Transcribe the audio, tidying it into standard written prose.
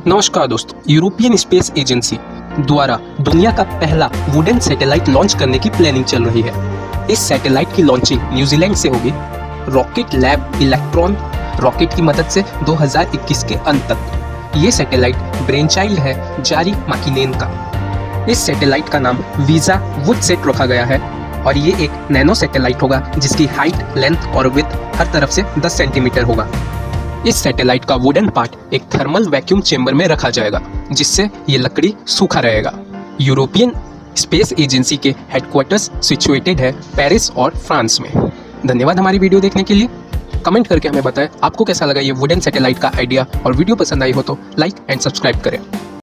नमस्कार दोस्तों, European Space agency द्वारा दुनिया का पहला वुडन सैटेलाइट लॉन्च करने की प्लानिंग चल रही है। इस सैटेलाइट की लॉन्चिंग न्यूजीलैंड से होगी। रॉकेट लैब इलेक्ट्रॉन रॉकेट की मदद से 2021 के अंत तक। ये सैटेलाइट ब्रेनचाइल्ड है जारी माकिनेन का। इस सैटेलाइट का नाम वीजा वुडसेट रखा गया है और ये एक नैनो सैटेलाइट होगा जिसकी हाइट, लेंथ और विड्थ हर तरफ से 10 सेंटीमीटर होगा। इस सैटेलाइट का वुडन पार्ट एक थर्मल वैक्यूम चेंबर में रखा जाएगा जिससे ये लकड़ी सूखा रहेगा। यूरोपियन स्पेस एजेंसी के हेडक्वार्टर्स सिचुएटेड है पेरिस और फ्रांस में। धन्यवाद हमारी वीडियो देखने के लिए। कमेंट करके हमें बताएं आपको कैसा लगा ये वुडन सैटेलाइट का आइडिया, और वीडियो पसंद आई हो तो लाइक एंड सब्सक्राइब करें।